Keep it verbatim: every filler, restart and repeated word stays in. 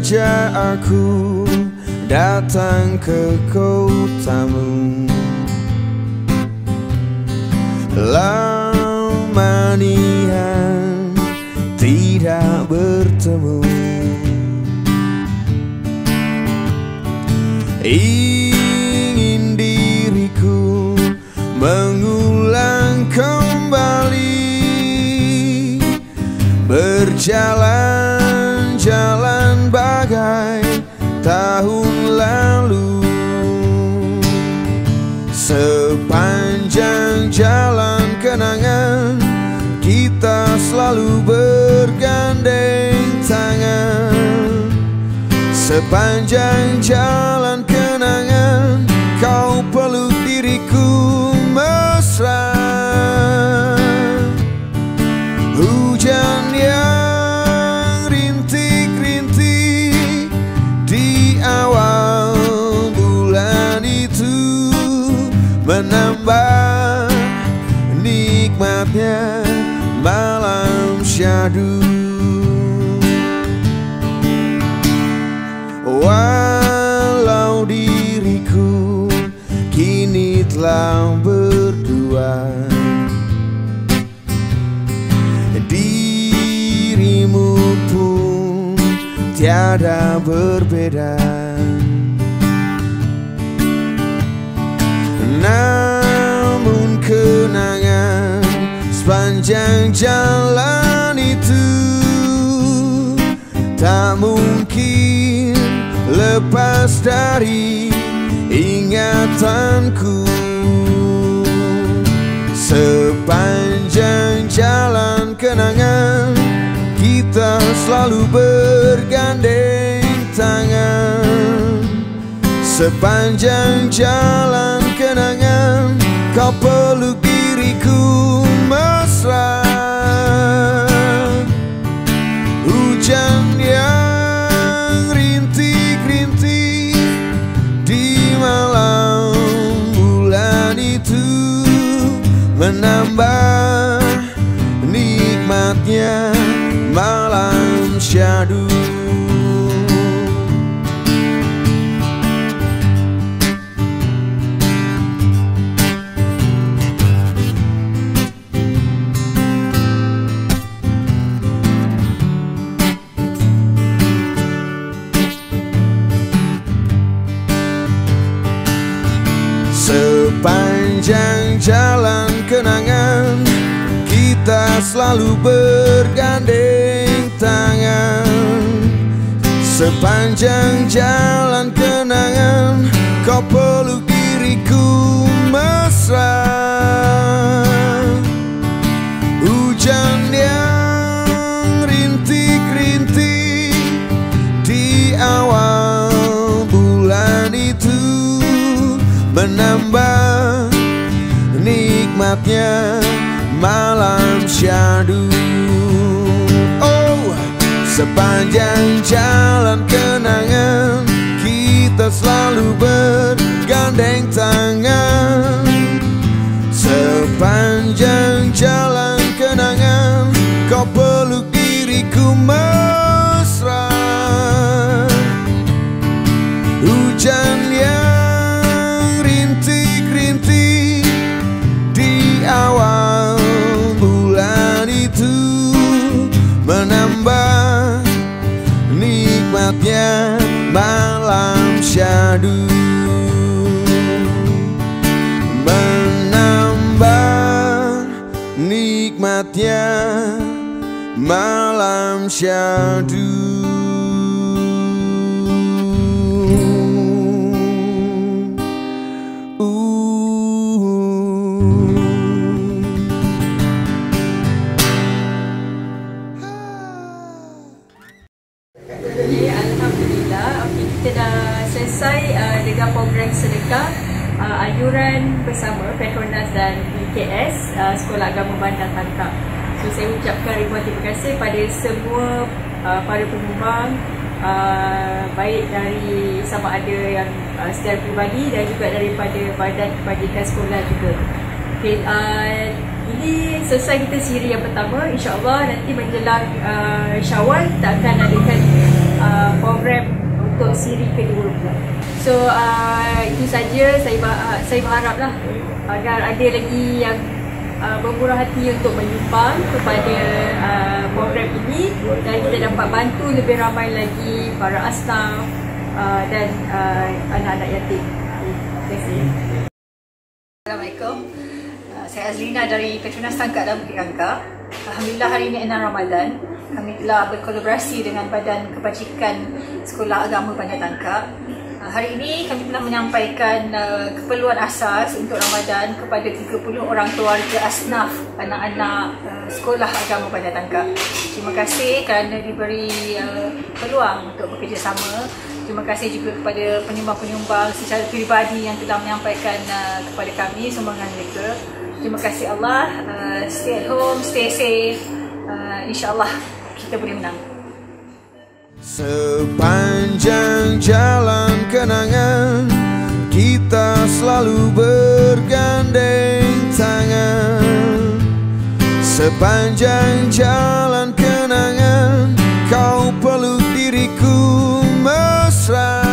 sengaja aku datang ke kotamu. Lama nian tidak bertemu. Ingin diriku mengulang kembali, berjalan-jalan bagai tahun lalu. Sepanjang jalan kenangan kita selalu bergandeng tangan. Sepanjang jalan kenangan kau peluk diriku mesra. Hujan yang rintik-rintik di awal bulan itu menambah nikmatnya malam syahdu. Walau diriku kini telah berdua, dirimu pun tiada berbeda. Namun kenangan sepanjang jalan itu tak mungkin lepas dari ingatanku. Sepanjang jalan kenangan kita selalu bergandeng tangan. Sepanjang jalan kenangan kau peluk diriku mesra. Hujan yang rintik-rintik di malam bulan itu menambah nikmatnya malam syahdu. Sepanjang jalan kenangan kita selalu bergandeng tangan. Sepanjang jalan kenangan kau peluk diriku mesra. Hujan yang rintik-rintik di awal bulan itu menambah nikmatnya malam syahdu. Oh, sepanjang jalan kenangan kita selalu bergandeng tangan. Sepanjang jalan kenangan kau peluk diriku mesra. Hujan yang awal bulan itu menambah nikmatnya malam syahdu. Menambah nikmatnya malam syahdu. Selesai uh, dengan program sedekah uh, ayuran bersama Petronas dan B K S uh, Sekolah Agama Bandar Tangkap. So saya ucapkan ribuan terima kasih pada semua uh, para penyumbang, uh, baik dari sama ada yang uh, secara pribadi dan juga daripada badan kebajikan sekolah juga. Okay, uh, ini selesai kita siri yang pertama. InsyaAllah nanti menjelang uh, Syawal kita akan adakan uh, program untuk siri kedua pula. So uh, itu saja saya uh, saya berharaplah agar ada lagi yang uh, bermurah hati untuk menyumbang kepada uh, program ini dan kita dapat bantu lebih ramai lagi para asnaf uh, dan uh, anak-anak yatim. Terima kasih. Assalamualaikum. Uh, saya Azrina dari Petronas Tangkak dan Bukit Rangka. Alhamdulillah hari ini enam Ramadan. Kami telah berkolaborasi dengan Badan Kebajikan Sekolah Agama Bandar Tangkak. Uh, hari ini kami telah menyampaikan uh, keperluan asas untuk Ramadan kepada tiga puluh orang keluarga asnaf anak-anak uh, Sekolah Agama Bandar Tangkak. Terima kasih kerana diberi uh, peluang untuk bekerjasama. Terima kasih juga kepada penyumbang-penyumbang secara peribadi yang telah menyampaikan uh, kepada kami sumbangan mereka. Terima kasih Allah. Uh, stay at home, stay safe. Uh, InsyaAllah kita boleh menang. Sepanjang jalan kenangan kita selalu bergandeng tangan. Sepanjang jalan kenangan kau peluk diriku mesra.